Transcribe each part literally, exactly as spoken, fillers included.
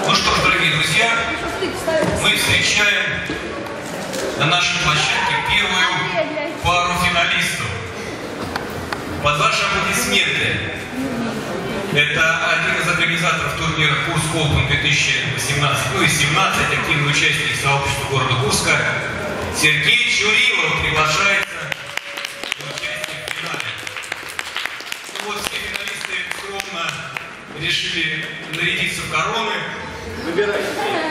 Ну что ж, дорогие друзья, мы встречаем на нашей площадке первую пару финалистов. Под ваши аплодисменты. Это один из организаторов турнира Курск Open две тысячи восемнадцать, ну и семнадцать, активный участник сообщества города Курска, Сергей Чурилов приглашается на участие в финале. Ну вот все финалисты скромно решили нарядиться в короны. Выбирайте.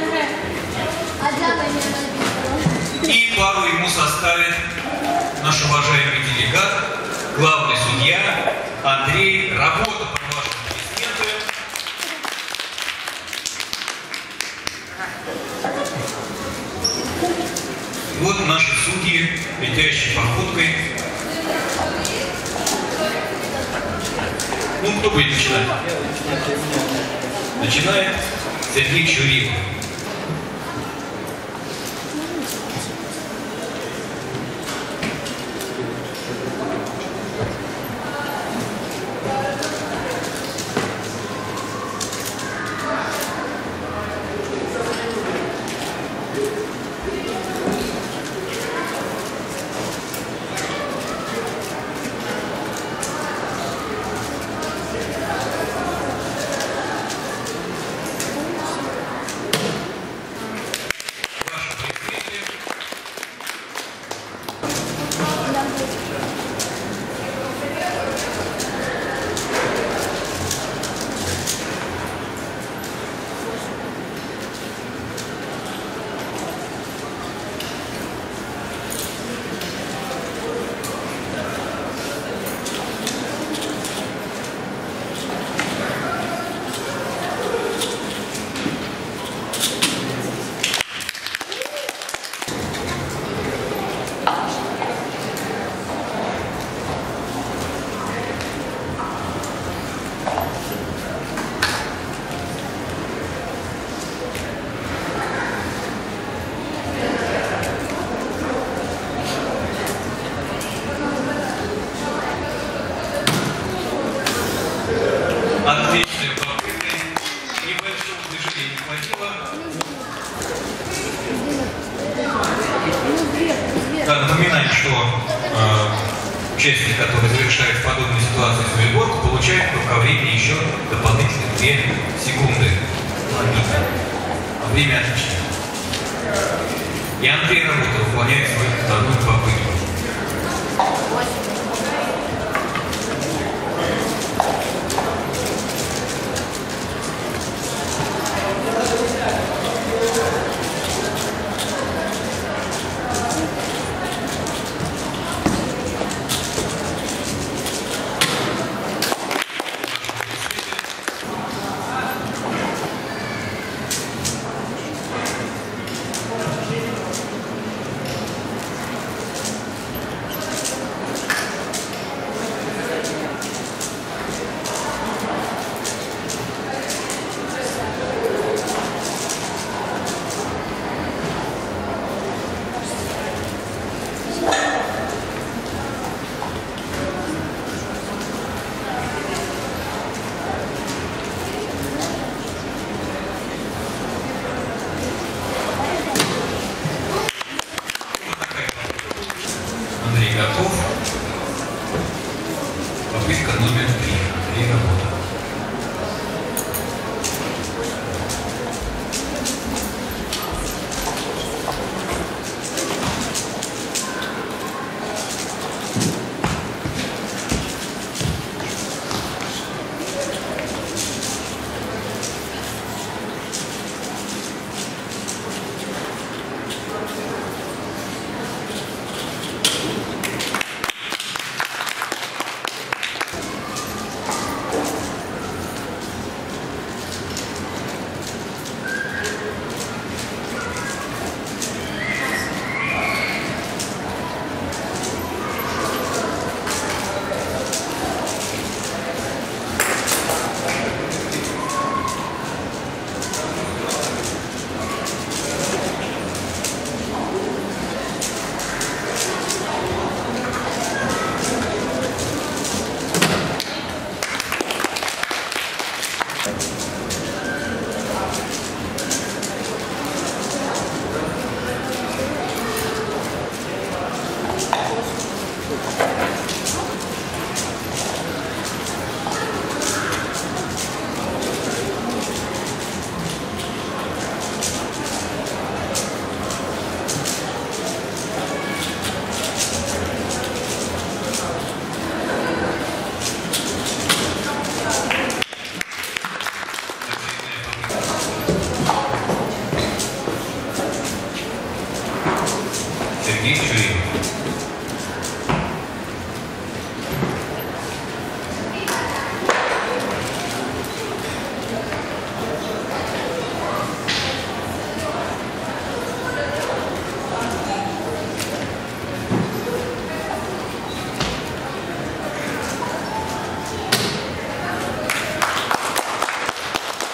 И пару ему составит наш уважаемый делегат, главный судья Андрей Работа. Вот наши судьи, летящей походкой. Ну, кто будет начинать? Начинает Сергей Чурилов. Отличные попытки. Небольшого движения не хватило. Да, напоминаем, что э, участник, который завершает в подобной ситуации свою сборку, получает по времени еще дополнительные две секунды. Время отлично. И Андрей Работа выполняет свою вторую попытку.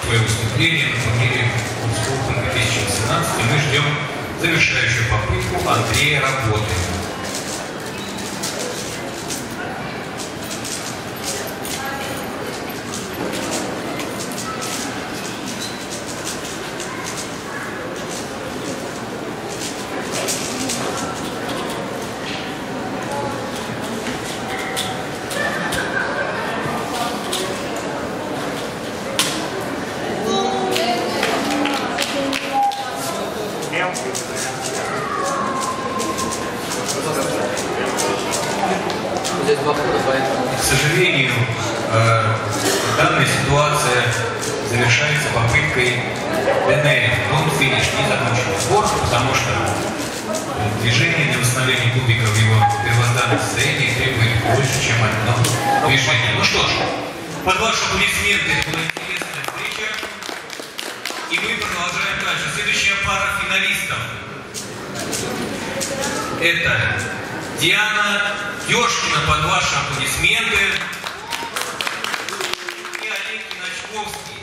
свое выступление на турнире Open две тысячи восемнадцать. Мы ждем завершающую попытку Андрея Работы. К сожалению, данная ситуация завершается попыткой ДНР. Он финиш не закончил спорт, потому что движение для восстановления кубика в его первозданном состоянии требует больше, чем одно движение. Ну что ж, под ваши аплодисменты это была интересная встреча. И мы продолжаем дальше. Следующая пара финалистов. Это Диана Ёшкина, под ваши аплодисменты, и Олег Иначковский.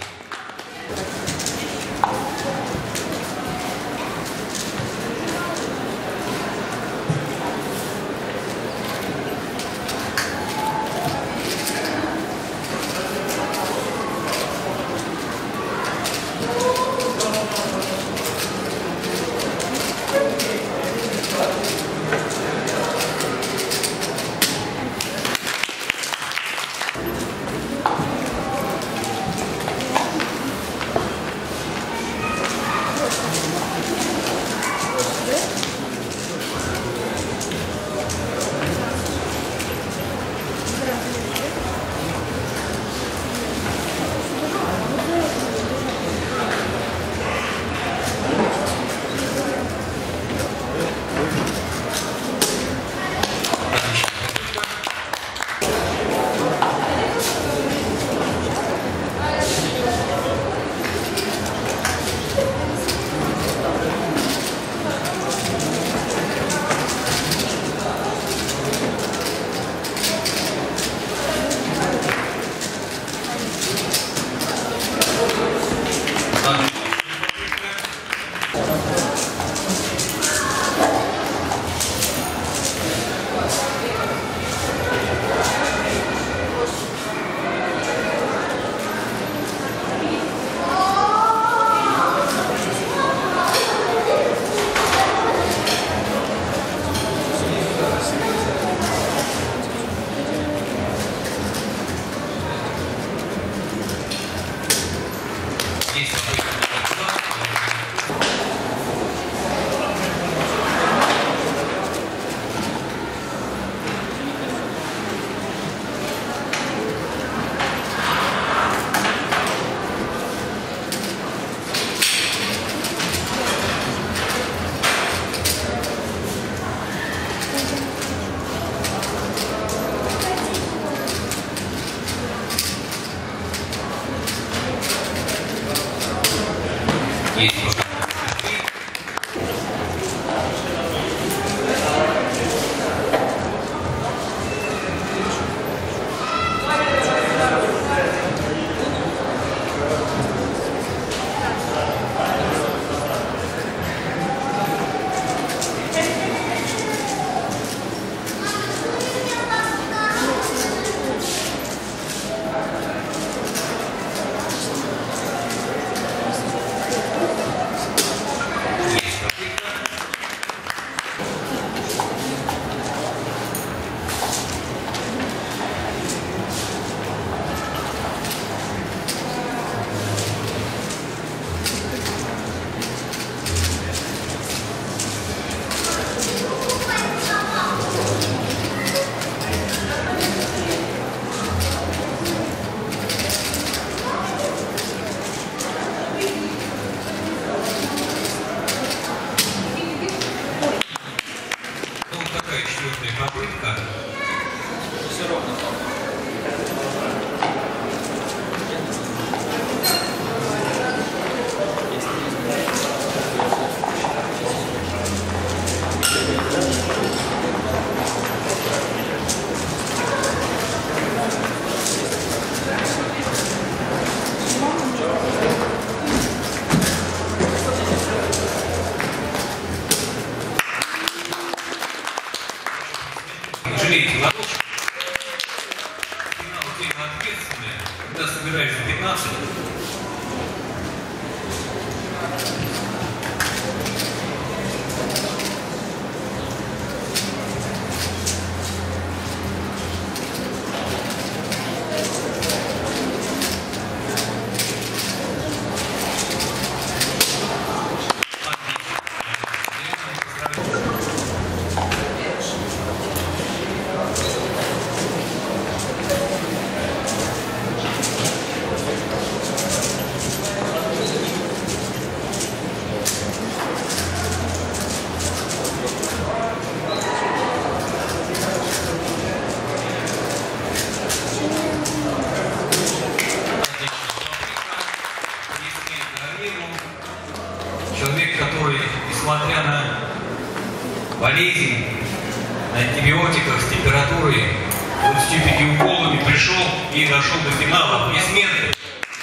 несмотря на болезнь, на антибиотиках, с температурой двадцатью пятью уколами пришел и дошел до финала. Аплодисменты.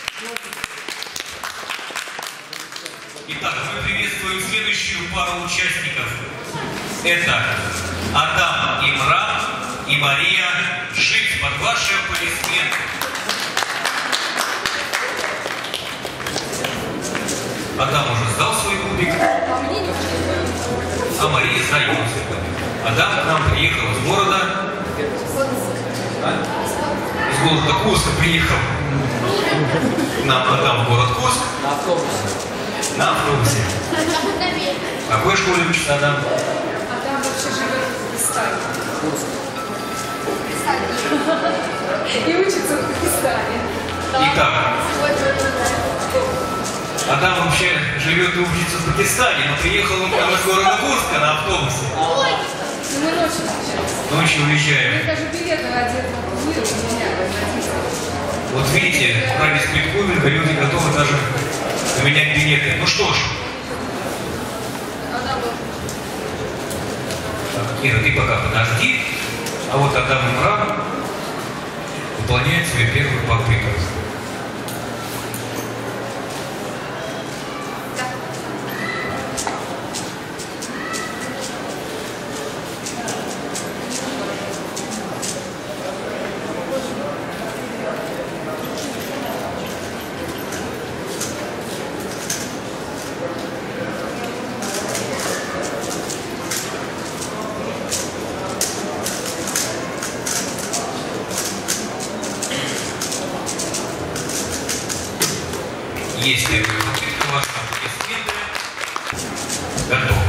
Итак, мы приветствуем следующую пару участников. Это Адам Имран и Мария Жить. Под ваши аплодисменты. Адам уже сдал свой кубик, а Мария сдает свой кубик. Адам к нам приехал из города. А? Из города Курска приехал. Нам Адам в город Курск. На автобусе. На автобусе. В какой школе учится Адам? Адам вообще живет в Пакистане. И учится в Пакистане. Итак, Адам вообще живет и учится в Пакистане, но приехал он прямо из города Курска на автобусе. Ну мы ночью общаемся. Ночью уезжаем. Мне даже билеты одет в мир у меня. Вот видите, ради спидкубинга люди готовы даже поменять билеты. Ну что ж. Так, Ира, ты пока подожди. А вот Адам Имран выполняет свою первую попытку. Есть первые попытки, у вас аплодисменты. Готовы.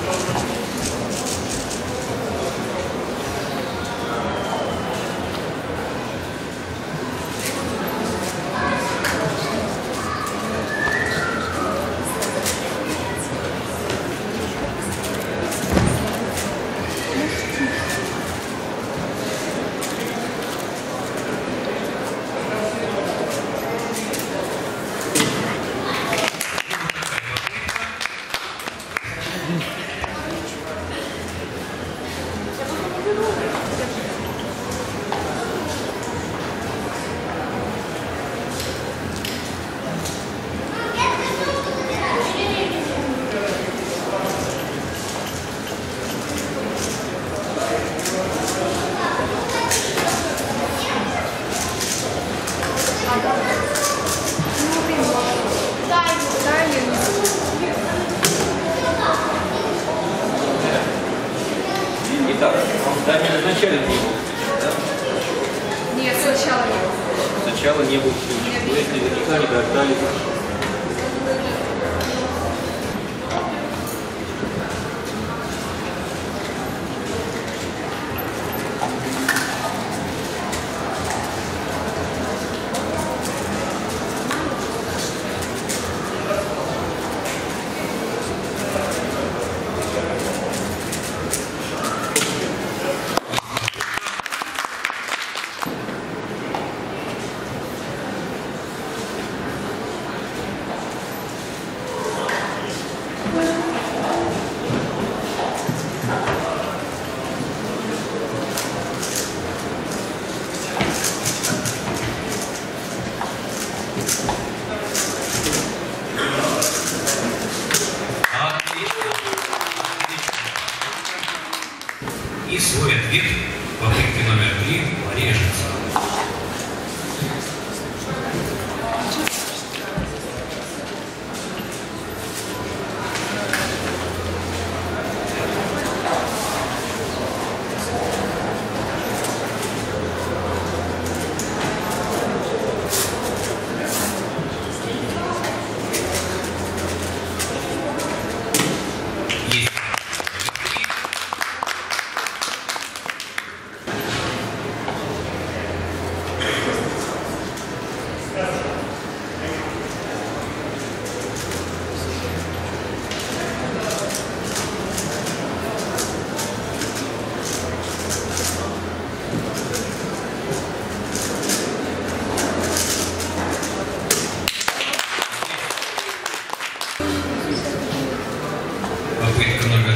Итак, таймер изначально не был. Нет, сначала не было. Сначала не был включен. Вы наверняка не дождались.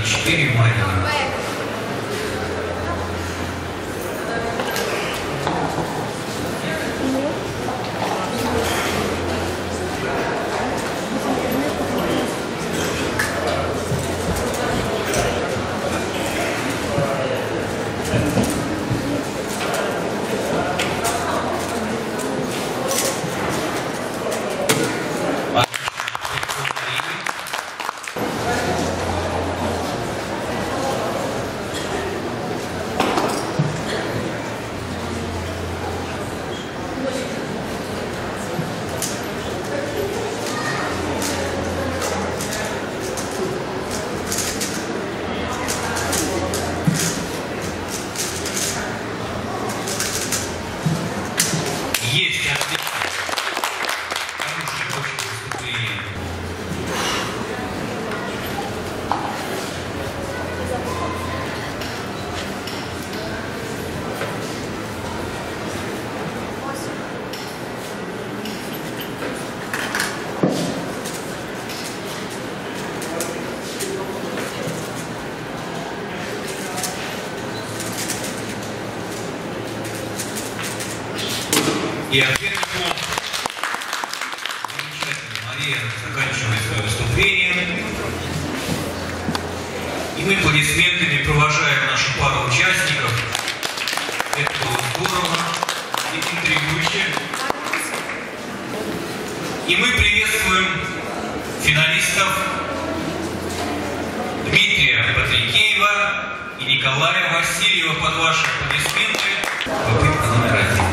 и четыре Марии. Есть, отлично. Хорошее очень выступление. И ответный пункт. Замечательно. Мария заканчивает свое выступление. И мы аплодисментами провожаем нашу пару участников. Это было здорово и интригующе. И мы приветствуем финалистов Дмитрия Патрикеева и Николая Васильева под ваши аплодисменты. Попытка номер один.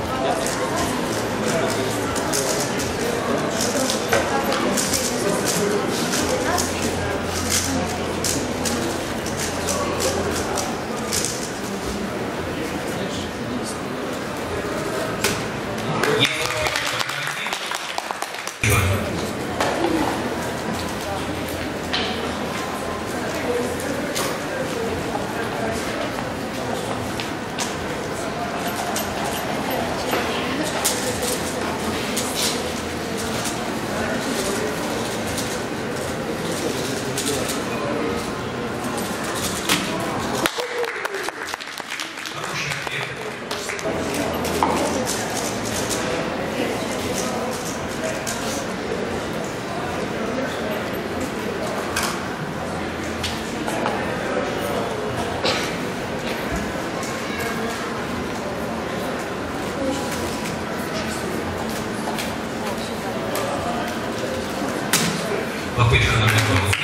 Попытка номер два.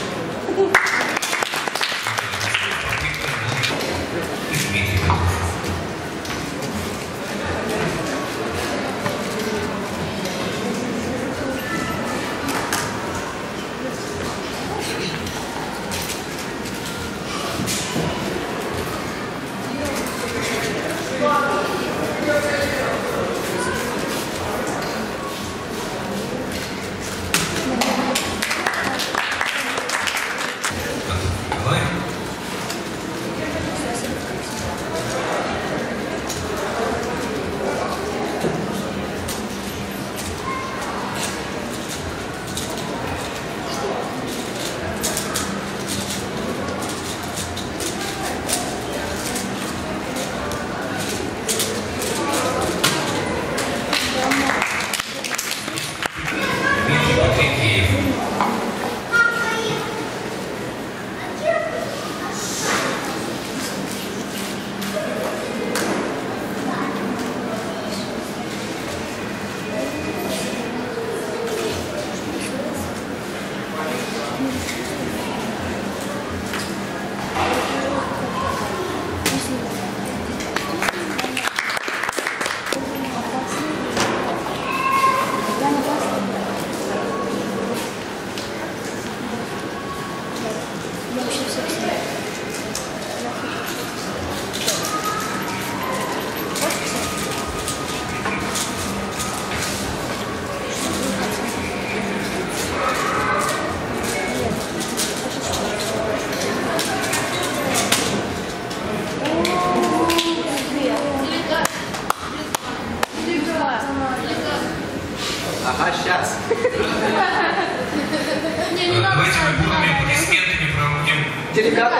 Дмитрий Петров.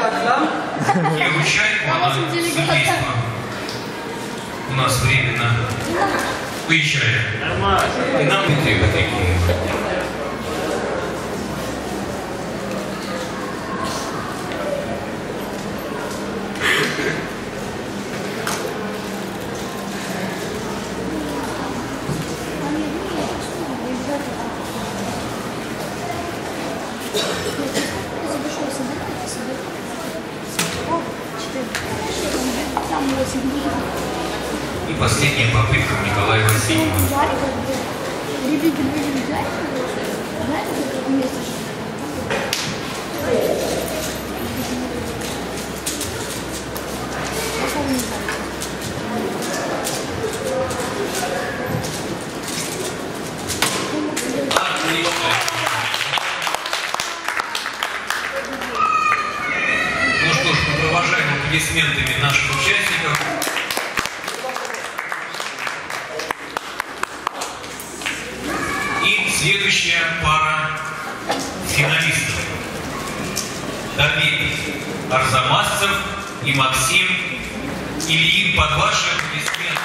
Киру Чайку, она с убийством у нас временно уезжает. И нам не требует такие. И последняя попытка у Николая Васильева. Ну что ж, мы провожаем аплодисментами наших участников. И следующая пара финалистов. Давид Арзамасцев и Максим Ильин. Под ваши аплодисменты.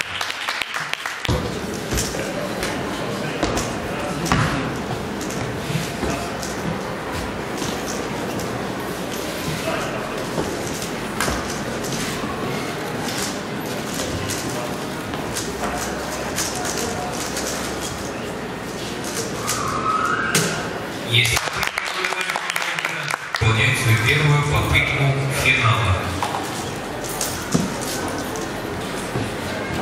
Есть выполняет свою первую попытку финала.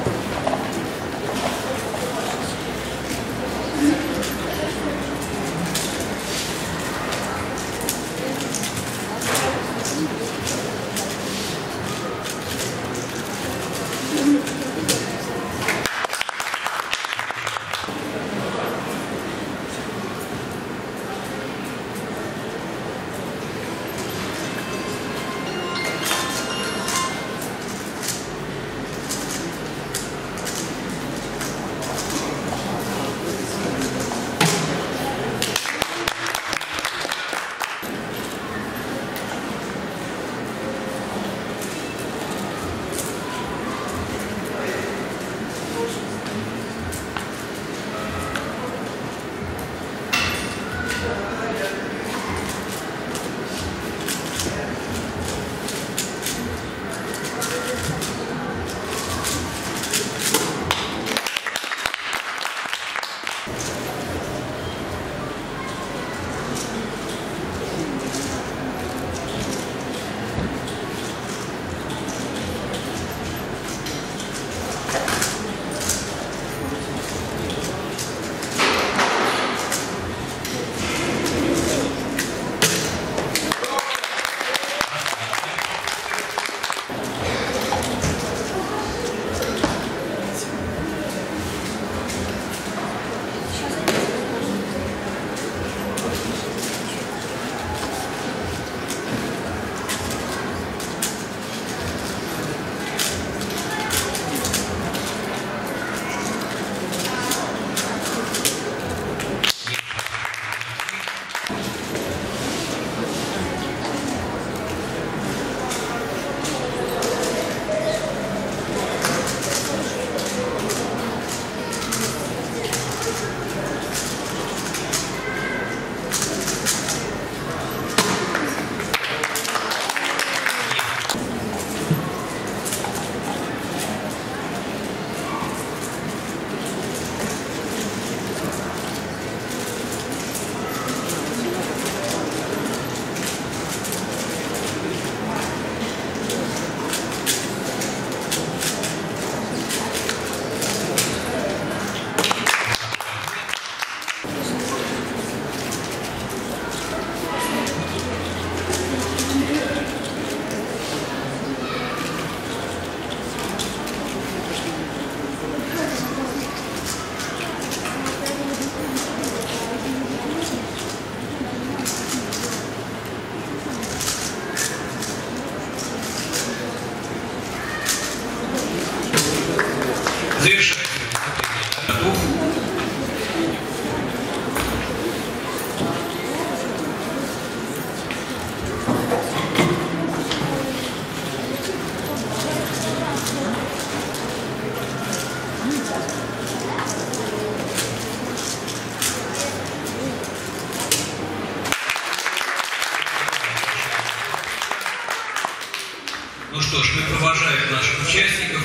Ну что ж, мы провожаем наших участников.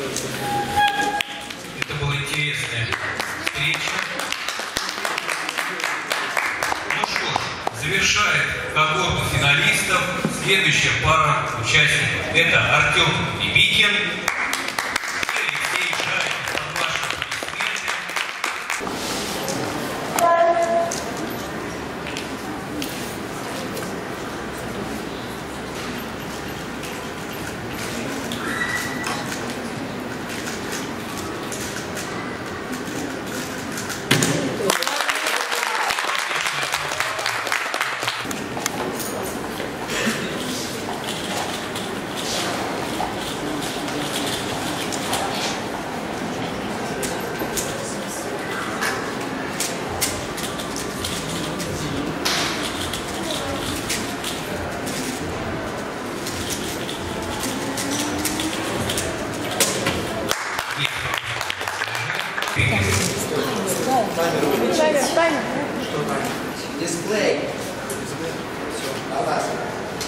Это была интересная встреча. Ну что ж, завершает когорту финалистов следующая пара участников. Это Артем Бибикин и Алексей Жариков. Под ваши аплодисменты. Дисплей. Пожалуйста.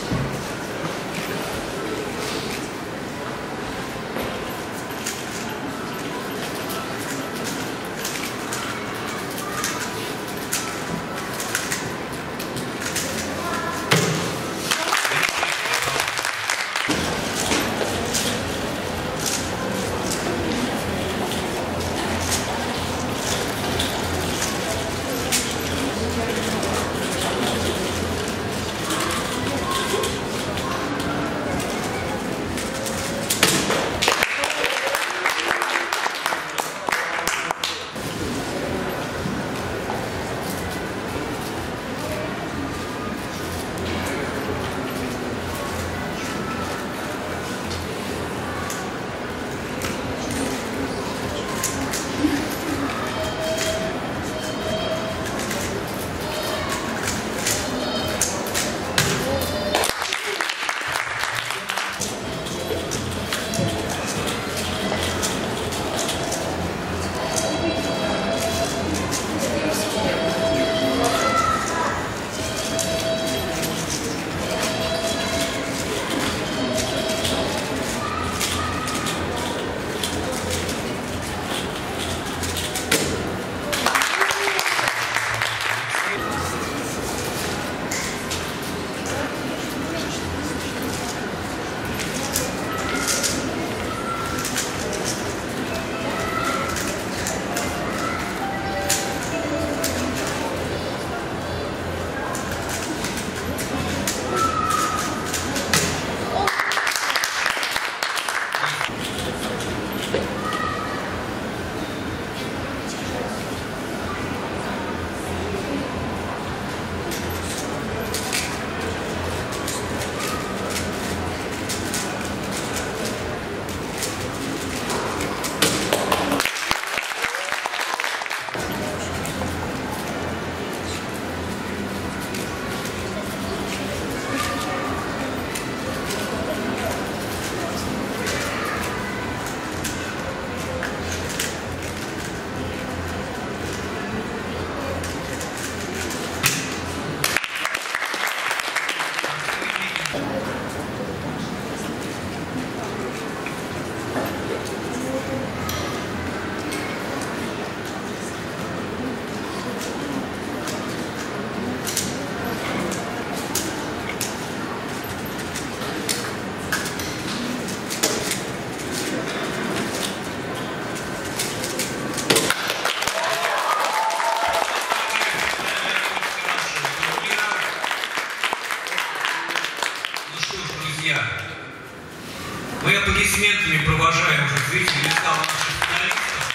Мы аплодисментами провожаем уже зрителей зала наших финалистов.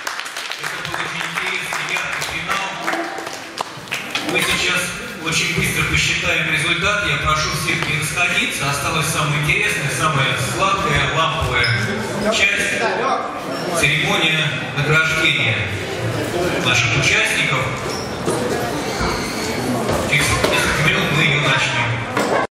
Это был очень интересный, яркий финал. Мы сейчас очень быстро посчитаем результат. Я прошу всех не расходиться. Осталась самая интересная, самая сладкая, ламповая часть. Церемония награждения наших участников.